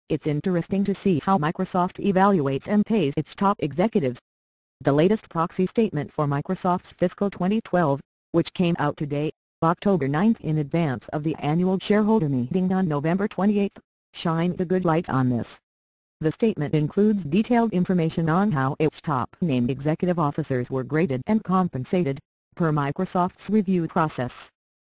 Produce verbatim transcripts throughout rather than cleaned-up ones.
It's interesting to see how Microsoft evaluates and pays its top executives. The latest proxy statement for Microsoft's fiscal twenty twelve, which came out today, October ninth in advance of the annual shareholder meeting on November twenty-eighth, shines a good light on this. The statement includes detailed information on how its top-named executive officers were graded and compensated, per Microsoft's review process.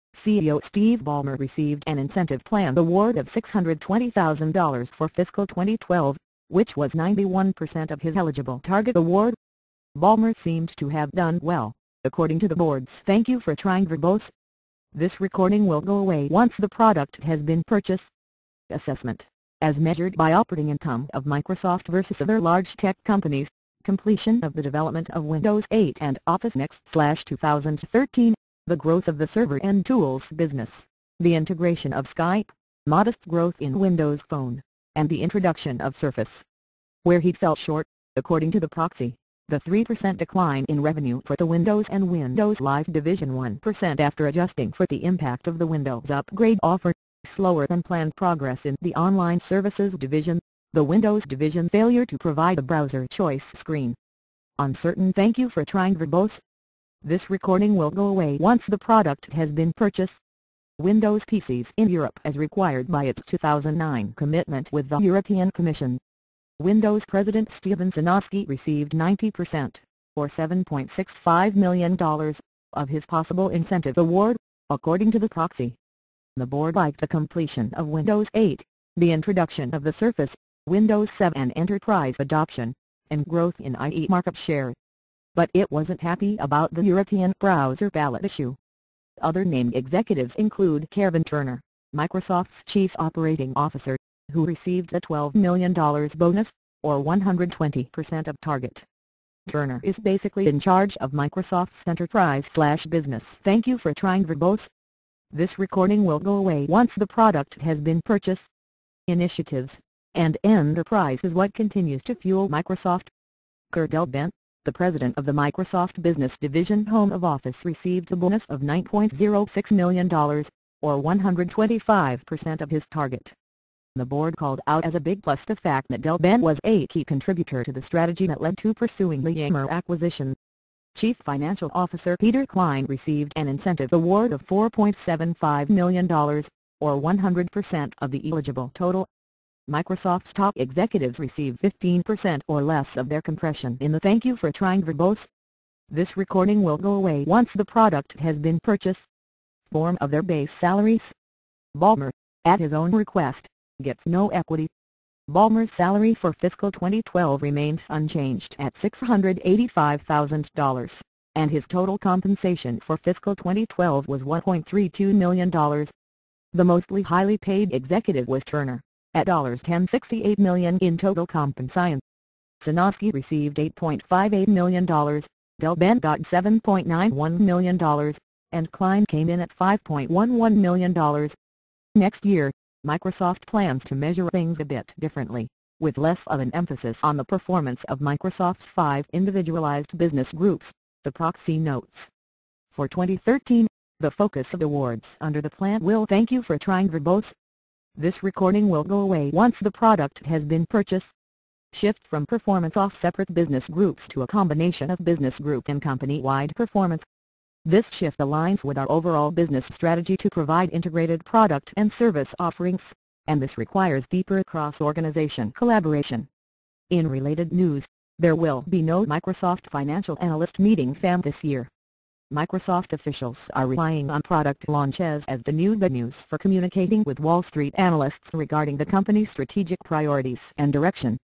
C E O Steve Ballmer received an incentive plan award of six hundred twenty thousand dollars for fiscal twenty twelve, which was ninety-one percent of his eligible target award. Ballmer seemed to have done well, according to the board's "Thank you for trying" verbose. This recording will go away once the product has been purchased. Assessment, as measured by operating income of Microsoft versus other large tech companies, completion of the development of Windows eight and Office Next two thousand thirteen, the growth of the server and tools business, the integration of Skype, modest growth in Windows Phone, and the introduction of Surface. Where he fell short, according to the proxy, the three percent decline in revenue for the Windows and Windows Live division, one percent after adjusting for the impact of the Windows upgrade offer, slower than planned progress in the online services division, the Windows division failure to provide a browser choice screen. Uncertain "Thank you for trying" verbose. This recording will go away once the product has been purchased. Windows P Cs in Europe as required by its two thousand nine commitment with the European Commission. Windows President Stephen Sinofsky received ninety percent, or seven point six five million dollars, of his possible incentive award, according to the proxy. The board liked the completion of Windows eight, the introduction of the Surface, Windows seven enterprise adoption, and growth in I E market share. But it wasn't happy about the European browser ballot issue. Other named executives include Kevin Turner, Microsoft's Chief Operating Officer, who received a twelve million dollars bonus, or one hundred twenty percent of target. Turner is basically in charge of Microsoft's enterprise-slash-business "Thank you for trying" verbose. This recording will go away once the product has been purchased. Initiatives and enterprise is what continues to fuel Microsoft. Kurt Delbent, the president of the Microsoft Business Division Home of Office, received a bonus of nine point zero six million dollars, or one hundred twenty-five percent of his target. The board called out as a big plus the fact that Delbent was a key contributor to the strategy that led to pursuing the Yammer acquisition. Chief Financial Officer Peter Klein received an incentive award of four point seven five million dollars, or one hundred percent of the eligible total. Microsoft's top executives receive fifteen percent or less of their compression in the "Thank you for trying" verbose. This recording will go away once the product has been purchased. Form of their base salaries. Ballmer, at his own request, gets no equity. Ballmer's salary for fiscal twenty twelve remained unchanged at six hundred eighty-five thousand dollars, and his total compensation for fiscal twenty twelve was one point three two million dollars. The mostly highly paid executive was Turner, at ten point six eight million dollars in total compensation. Sinofsky received eight point five eight million dollars, Delbent got seven point nine one million dollars, and Klein came in at five point one one million dollars. Next year, Microsoft plans to measure things a bit differently, with less of an emphasis on the performance of Microsoft's five individualized business groups, the proxy notes. For twenty thirteen, the focus of awards under the plan will "Thank you for trying" verbose. This recording will go away once the product has been purchased. Shift from performance off separate business groups to a combination of business group and company-wide performance. This shift aligns with our overall business strategy to provide integrated product and service offerings, and this requires deeper cross-organization collaboration. In related news, there will be no Microsoft Financial Analyst Meeting F A M this year. Microsoft officials are relying on product launches as the new venues for communicating with Wall Street analysts regarding the company's strategic priorities and direction.